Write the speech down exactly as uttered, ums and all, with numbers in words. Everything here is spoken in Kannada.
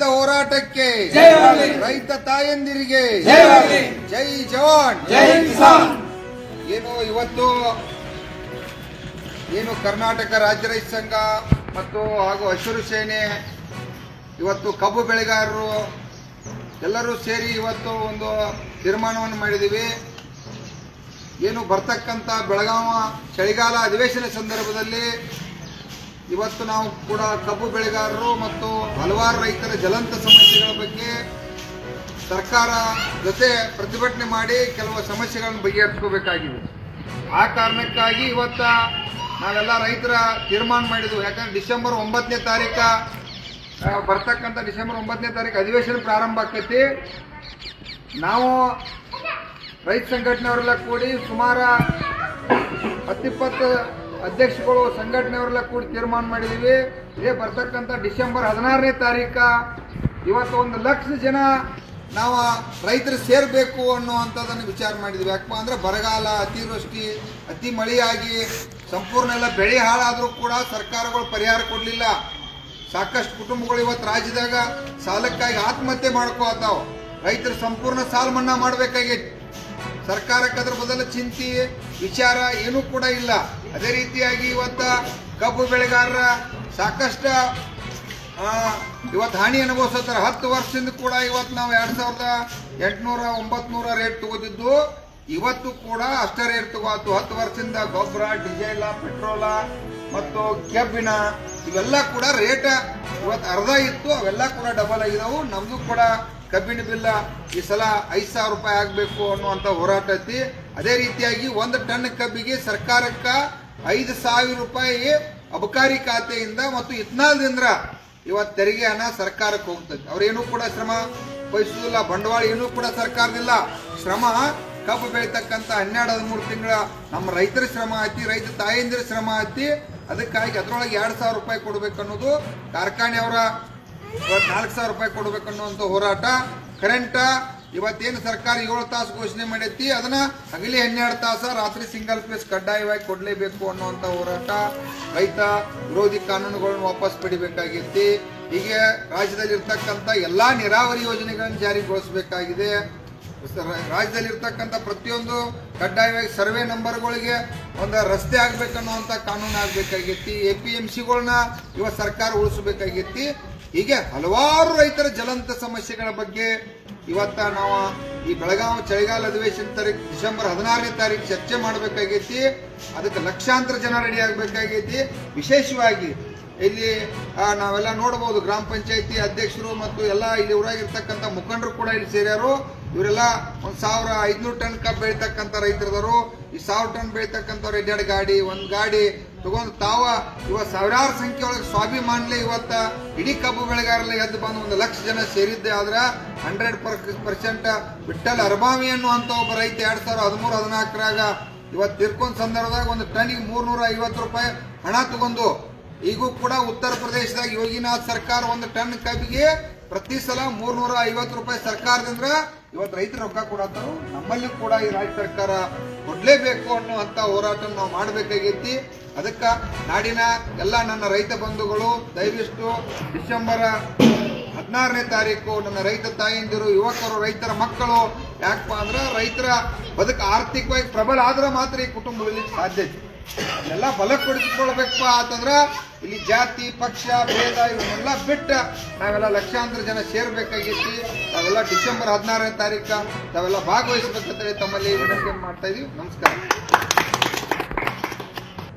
ಹೋರಾಟಕ್ಕೆ ರೈತ ತಾಯಂದಿರಿಗೆ ಜೈ ಜವಾನ್ ಜೈ ಕಿಸಾನ್. ಏನು ಇವತ್ತು ಏನು ಕರ್ನಾಟಕ ರಾಜ್ಯ ರೈತ ಸಂಘ ಮತ್ತು ಹಾಗೂ ಹಸಿರು ಸೇನೆ ಇವತ್ತು ಕಬ್ಬು ಬೆಳೆಗಾರರು ಎಲ್ಲರೂ ಸೇರಿ ಇವತ್ತು ಒಂದು ತೀರ್ಮಾನವನ್ನು ಮಾಡಿದ್ದೀವಿ. ಏನು ಬರ್ತಕ್ಕಂಥ ಬೆಳಗಾವ ಚಳಿಗಾಲ ಅಧಿವೇಶನ ಸಂದರ್ಭದಲ್ಲಿ ಇವತ್ತು ನಾವು ಕೂಡ ಕಬ್ಬು ಬೆಳೆಗಾರರು ಮತ್ತು ಹಲವಾರು ರೈತರ ಜ್ವಲಂತ ಸಮಸ್ಯೆಗಳ ಬಗ್ಗೆ ಸರ್ಕಾರ ಜೊತೆ ಪ್ರತಿಭಟನೆ ಮಾಡಿ ಕೆಲವು ಸಮಸ್ಯೆಗಳನ್ನು ಬಗೆಹರಿಸ್ಕೋಬೇಕಾಗಿದೆ. ಆ ಕಾರಣಕ್ಕಾಗಿ ಇವತ್ತ ನಾವೆಲ್ಲ ರೈತರ ತೀರ್ಮಾನ ಮಾಡಿದ್ವು. ಯಾಕಂದ್ರೆ ಡಿಸೆಂಬರ್ ಒಂಬತ್ತನೇ ತಾರೀಕ ಬರ್ತಕ್ಕಂಥ ಡಿಸೆಂಬರ್ ಒಂಬತ್ತನೇ ತಾರೀಕು ಅಧಿವೇಶನ ಪ್ರಾರಂಭ ಆಕೈತಿ. ನಾವು ರೈತ ಸಂಘಟನೆಯವರೆಲ್ಲ ಕೂಡಿ ಸುಮಾರು ಹತ್ತಿಪ್ಪತ್ತು ಅಧ್ಯಕ್ಷಗಳು ಸಂಘಟನೆಯವರೆಲ್ಲ ಕೂಡಿ ತೀರ್ಮಾನ ಮಾಡಿದ್ದೀವಿ. ಇದೇ ಬರ್ತಕ್ಕಂಥ ಡಿಸೆಂಬರ್ ಹದಿನಾರನೇ ತಾರೀಕ ಇವತ್ತು ಒಂದು ಲಕ್ಷ ಜನ ನಾವು ರೈತರು ಸೇರಬೇಕು ಅನ್ನುವಂಥದ್ದನ್ನು ವಿಚಾರ ಮಾಡಿದ್ವಿ. ಯಾಕಪ್ಪ ಅಂದ್ರೆ ಬರಗಾಲ, ಅತಿವೃಷ್ಟಿ, ಅತಿ ಮಳೆಯಾಗಿ ಸಂಪೂರ್ಣ ಎಲ್ಲ ಬೆಳೆ ಹಾಳಾದರೂ ಕೂಡ ಸರ್ಕಾರಗಳು ಪರಿಹಾರ ಕೊಡಲಿಲ್ಲ. ಸಾಕಷ್ಟು ಕುಟುಂಬಗಳು ಇವತ್ತು ರಾಜ್ಯದಾಗ ಸಾಲಕ್ಕಾಗಿ ಆತ್ಮಹತ್ಯೆ ಮಾಡ್ಕೋತಾವ. ರೈತರು ಸಂಪೂರ್ಣ ಸಾಲ ಮನ್ನಾ ಮಾಡಬೇಕಾಗೈತಿ. ಸರ್ಕಾರಕ್ಕೆ ಅದ್ರ ಬದಲು ಚಿಂತೆ ವಿಚಾರ ಏನೂ ಕೂಡ ಇಲ್ಲ. ಅದೇ ರೀತಿಯಾಗಿ ಇವತ್ತ ಕಬ್ಬು ಬೆಳೆಗಾರರ ಸಾಕಷ್ಟು ಇವತ್ತು ಹಾನಿ ಅನುಭವಿಸ್ತಾರೆ. ಹತ್ತು ವರ್ಷದಿಂದ ಕೂಡ ಇವತ್ತು ನಾವು ಎರಡ್ ಸಾವಿರದ ಎಂಟುನೂರ ಒಂಬತ್ನೂರ ರೇಟ್ ತಗೋತಿದ್ದು ಇವತ್ತು ಕೂಡ ಅಷ್ಟೇ ರೇಟ್ ತಗೋತು. ಹತ್ತು ವರ್ಷದಿಂದ ಗೊಬ್ಬರ, ಡೀಸೆಲ್, ಪೆಟ್ರೋಲ ಮತ್ತು ಕೆಬ್ಬಿನ ಇವೆಲ್ಲ ಕೂಡ ರೇಟ್ ಇವತ್ತು ಅರ್ಧ ಇತ್ತು, ಅವೆಲ್ಲ ಕೂಡ ಡಬಲ್ ಆಗಿದಾವು. ನಮ್ದು ಕೂಡ ಕಬ್ಬಿನ ಬಿಲ್ಲ ಈ ಸಲ ಐದು ಸಾವಿರ ರೂಪಾಯಿ ಆಗಬೇಕು ಅನ್ನುವಂಥ ಹೋರಾಟ ಐತಿ. ಅದೇ ರೀತಿಯಾಗಿ ಒಂದು ಟನ್ ಕಬ್ಬಿಗೆ ಸರ್ಕಾರಕ್ಕೆ ಐದು ಸಾವಿರ ರೂಪಾಯಿ ಅಬಕಾರಿ ಖಾತೆಯಿಂದ ಮತ್ತು ಇತ್ನಾಲ್ದಿಂದ ಇವತ್ತು ತೆರಿಗೆ ಹಣ ಸರ್ಕಾರಕ್ಕೆ ಹೋಗ್ತದೆ. ಅವ್ರೇನೂ ಕೂಡ ಶ್ರಮ ವಹಿಸುವುದಿಲ್ಲ, ಬಂಡವಾಳ ಏನೂ ಕೂಡ ಸರ್ಕಾರದಿಲ್ಲ. ಶ್ರಮ ಕಬ್ಬು ಬೆಳೀತಕ್ಕಂಥ ಹನ್ನೆರಡು ಹದಿಮೂರು ತಿಂಗಳ ನಮ್ಮ ರೈತರ ಶ್ರಮ ಐತಿ, ರೈತ ತಾಯಂದಿರ ಶ್ರಮ ಐತಿ. ಅದಕ್ಕಾಗಿ ಅದರೊಳಗೆ ಎರಡು ಸಾವಿರ ರೂಪಾಯಿ ಕೊಡ್ಬೇಕು ಅನ್ನೋದು, ಕಾರ್ಖಾನೆಯವರ ನಾಲ್ಕು ಸಾವಿರ ರೂಪಾಯಿ ಕೊಡ್ಬೇಕು ಅನ್ನುವಂಥ ಹೋರಾಟ. ಕರೆಂಟ್ ಇವತ್ತೇನು ಸರ್ಕಾರ ಏಳು ತಾಸು ಘೋಷಣೆ ಮಾಡೈತಿ, ಅದನ್ನ ಹಗಲಿ ಹನ್ನೆರಡು ತಾಸ, ರಾತ್ರಿ ಸಿಂಗಲ್ ಫೇಸ್ ಕಡ್ಡಾಯವಾಗಿ ಕೊಡಲೇಬೇಕು ಅನ್ನುವಂಥ ಹೋರಾಟ. ರೈತ ವಿರೋಧಿ ಕಾನೂನುಗಳನ್ನು ವಾಪಸ್ ಪಡಿಬೇಕಾಗೈತಿ. ಹೀಗೆ ರಾಜ್ಯದಲ್ಲಿ ಇರ್ತಕ್ಕಂಥ ಎಲ್ಲಾ ನೀರಾವರಿ ಯೋಜನೆಗಳನ್ನು ಜಾರಿಗೊಳಿಸಬೇಕಾಗಿದೆ. ರಾಜ್ಯದಲ್ಲಿರ್ತಕ್ಕಂಥ ಪ್ರತಿಯೊಂದು ಕಡ್ಡಾಯವಾಗಿ ಸರ್ವೆ ನಂಬರ್ಗಳಿಗೆ ಒಂದು ರಸ್ತೆ ಆಗ್ಬೇಕನ್ನುವಂಥ ಕಾನೂನು ಆಗ್ಬೇಕಾಗೈತಿ. ಎ ಪಿ ಎಂ ಸಿಗಳನ್ನ ಇವತ್ತು ಸರ್ಕಾರ ಉಳಿಸಬೇಕಾಗೈತಿ. ಹೀಗೆ ಹಲವಾರು ರೈತರ ಜ್ವಲಂತ ಸಮಸ್ಯೆಗಳ ಬಗ್ಗೆ ಇವತ್ತ ನಾವು ಈ ಬೆಳಗಾವಿ ಚಳಿಗಾಲ ಅಧಿವೇಶನ ತಾರೀಕು ಡಿಸೆಂಬರ್ ಹದಿನಾರನೇ ತಾರೀಕು ಚರ್ಚೆ ಮಾಡಬೇಕಾಗೈತಿ. ಅದಕ್ಕೆ ಲಕ್ಷಾಂತರ ಜನ ರೆಡಿ ಆಗಬೇಕಾಗೈತಿ. ವಿಶೇಷವಾಗಿ ಇಲ್ಲಿ ನಾವೆಲ್ಲ ನೋಡಬಹುದು, ಗ್ರಾಮ ಪಂಚಾಯತಿ ಅಧ್ಯಕ್ಷರು ಮತ್ತು ಎಲ್ಲ ಇಲ್ಲಿ ಊರಾಗಿರ್ತಕ್ಕಂಥ ಮುಖಂಡರು ಕೂಡ ಇಲ್ಲಿ ಸೇರ್ಯಾರು. ಇವರೆಲ್ಲ ಒಂದ್ ಸಾವಿರ ಐದ್ನೂರು ಟನ್ ಕಬ್ಬು ಬೆಳೀತಕ್ಕಂಥ ರೈತರದರು. ಈ ಸಾವಿರ ಟನ್ ಬೆಳೀತಕ್ಕಂಥವ್ರು ಎರಡೆರಡು ಗಾಡಿ ಒಂದ್ ಗಾಡಿ ತಗೊಂಡು ತಾವ ಇವತ್ತು ಸಾವಿರಾರು ಸಂಖ್ಯೆ ಒಳಗೆ ಸ್ವಾಭಿಮಾನ್ಲೆ ಇವತ್ತ ಇಡೀ ಕಬ್ಬು ಬೆಳೆಗಾರಲ್ಲ ಎದ್ದು ಬಂದು ಒಂದು ಲಕ್ಷ ಜನ ಸೇರಿದ್ದೆ ಆದ್ರೆ ಹಂಡ್ರೆಡ್ ಪರ್ಸೆಂಟ್ ವಿಠಲ್ ಅರ್ಬಾವಿ ಅನ್ನುವಂಥ ಒಬ್ಬ ರೈತ ಎರಡ್ ಸಾವಿರದ ಹದಿಮೂರು ಹದಿನಾಲ್ಕರಾಗ ಇವತ್ತು ತಿರ್ಕೊಂಡ್ ಸಂದರ್ಭದಾಗ ಒಂದು ಟನ್ನಿಗೆ ಮೂರ್ನೂರ ಐವತ್ತು ರೂಪಾಯಿ ಹಣ ತಗೊಂಡು, ಈಗೂ ಕೂಡ ಉತ್ತರ ಪ್ರದೇಶದಾಗ ಯೋಗಿನಾಥ್ ಸರ್ಕಾರ ಒಂದು ಟನ್ ಕಬ್ಬಿಗೆ ಪ್ರತಿ ಸಲ ಮೂರ್ನೂರ ಐವತ್ತು ರೂಪಾಯಿ ಸರ್ಕಾರದಿಂದ ಇವತ್ತು ರೈತರು ರೊಕ್ಕ ಕೊಡತ್ತಾರು. ನಮ್ಮಲ್ಲಿ ಕೂಡ ಈ ರಾಜ್ಯ ಸರ್ಕಾರ ಕೊಡ್ಲೇಬೇಕು ಅನ್ನುವಂತ ಹೋರಾಟ ನಾವು ಮಾಡಬೇಕಾಗೈತಿ. ಅದಕ್ಕ ನಾಡಿನ ಎಲ್ಲ ನನ್ನ ರೈತ ಬಂಧುಗಳು ದಯವಿಟ್ಟು ಡಿಸೆಂಬರ್ ಹದಿನಾರನೇ ತಾರೀಕು ನನ್ನ ರೈತ ತಾಯಂದಿರು, ಯುವಕರು, ರೈತರ ಮಕ್ಕಳು, ಯಾಕಪ್ಪ ಅಂದ್ರೆ ರೈತರ ಬದುಕು ಆರ್ಥಿಕವಾಗಿ ಪ್ರಬಲ ಆದ್ರೆ ಮಾತ್ರ ಈ ಕುಟುಂಬದಲ್ಲಿ ಸಾಧ್ಯತೆ. ಎಲ್ಲ ಬಲಪಡಿಸಿಕೊಳ್ಬೇಕಪ್ಪ ಅಂತಂದ್ರ ಇಲ್ಲಿ ಜಾತಿ, ಪಕ್ಷ, ಭೇದ ಇವನ್ನೆಲ್ಲ ಬಿಟ್ಟ ನಾವೆಲ್ಲ ಲಕ್ಷಾಂತರ ಜನ ಸೇರ್ಬೇಕಾಗೈತಿ. ನಾವೆಲ್ಲ ಡಿಸೆಂಬರ್ ಹದಿನಾರನೇ ತಾರೀಕ ತಾವೆಲ್ಲ ಭಾಗವಹಿಸಬೇಕಂತೇಳಿ ತಮ್ಮಲ್ಲಿ ವಿನಂತಿ ಮಾಡ್ತಾ ಇದೀವಿ. ನಮಸ್ಕಾರ.